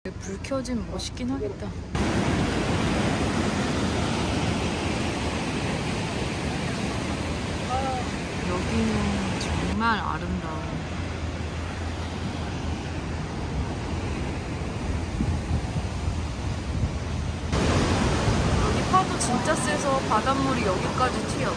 불 켜지면 멋있긴 하겠다. 여기는 정말 아름다워. 여기 파도 진짜 세서 바닷물이 여기까지 튀어.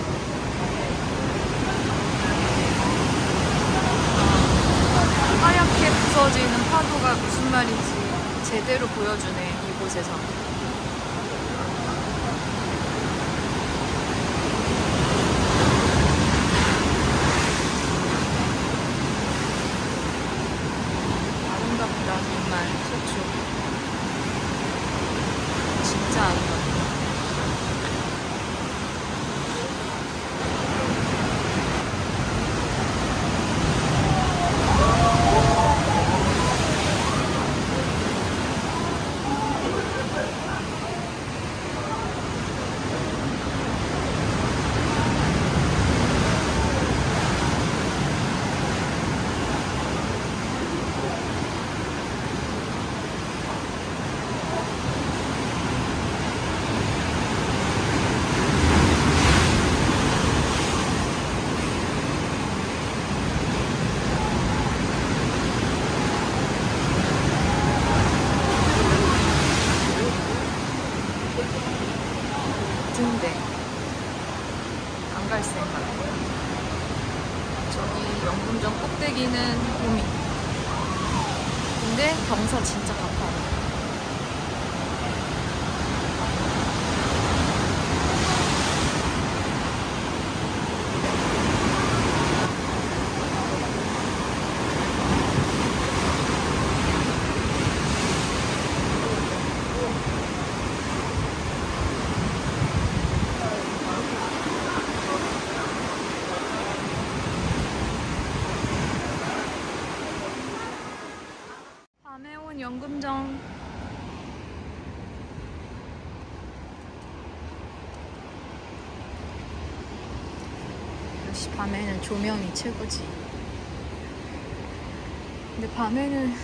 하얗게 부서지는 파도가 무슨 말인지 제대로 보여주네, 이곳에서. 아름답다, 정말. 서초 진짜 아름답다. 근데 안 갈 생각. 저기 영금정 꼭대기는 봄이. 근데 경사 진짜 가파르. 밤에 온 영금정. 역시 밤에는 조명이 최고지. 근데 밤에는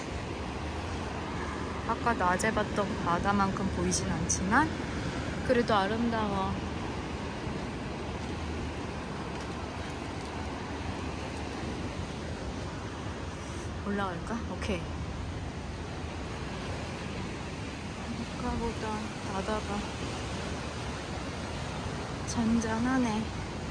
아까 낮에 봤던 바다만큼 보이진 않지만 그래도 아름다워. 올라갈까? 오케이. 아까보다 바다가 잔잔하네.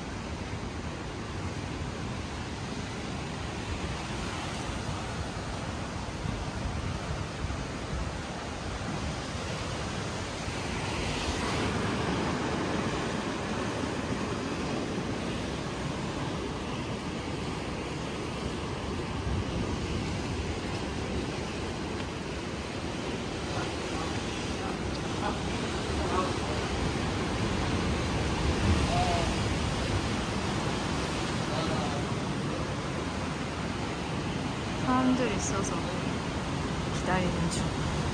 사람들 있어서 기다리는 중.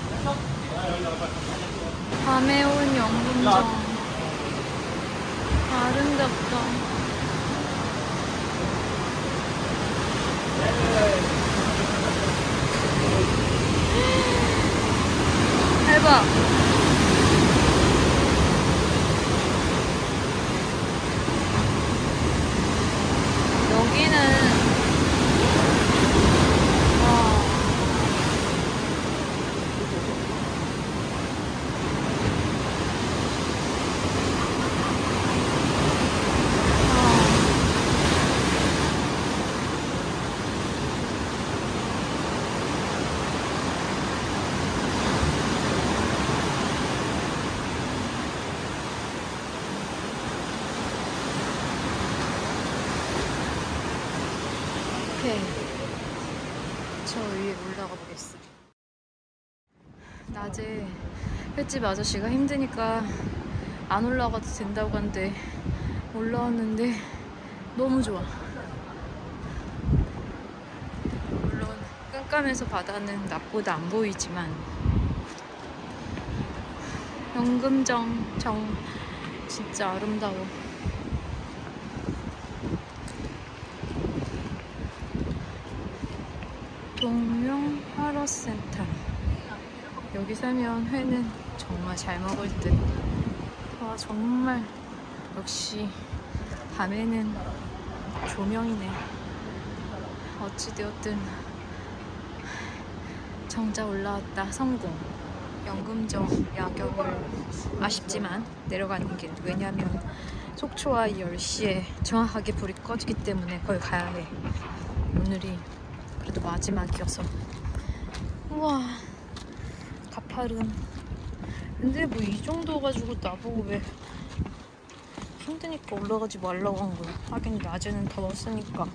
밤에 온 영금정. 아름답다. 대박. 여기는 오케이. 저 위에 올라가 보겠어. 낮에 횟집 아저씨가 힘드니까 안 올라가도 된다고 한데 올라왔는데 너무 좋아. 물론 깜깜해서 바다는 낮보다 안 보이지만 영금정 정 진짜 아름다워. 동명 하러센터. 여기 살면 회는 정말 잘 먹을 듯. 와, 정말 역시 밤에는 조명이네. 어찌되었든 정자 올라왔다. 성공. 연금정 야경을 아쉽지만 내려가는 길. 왜냐면 속초와 10시에 정확하게 불이 꺼지기 때문에 거기 가야 해. 오늘이 그래도 마지막이어서. 우와, 가파른. 근데 뭐 이 정도 가지고 나보고 왜 힘드니까 올라가지 말라고 한 거야. 하긴 낮에는 더웠으니까.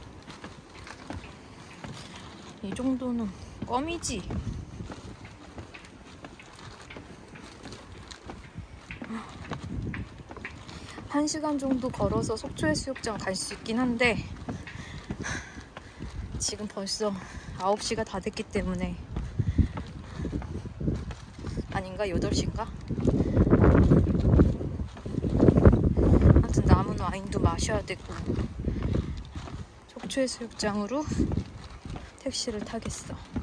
이 정도는 껌이지. 1시간 정도 걸어서 속초해수욕장 갈 수 있긴 한데 지금 벌써 9시가 다 됐기 때문에, 아닌가? 8시인가? 아무튼 남은 와인도 마셔야 되고 속초해수욕장으로 택시를 타겠어.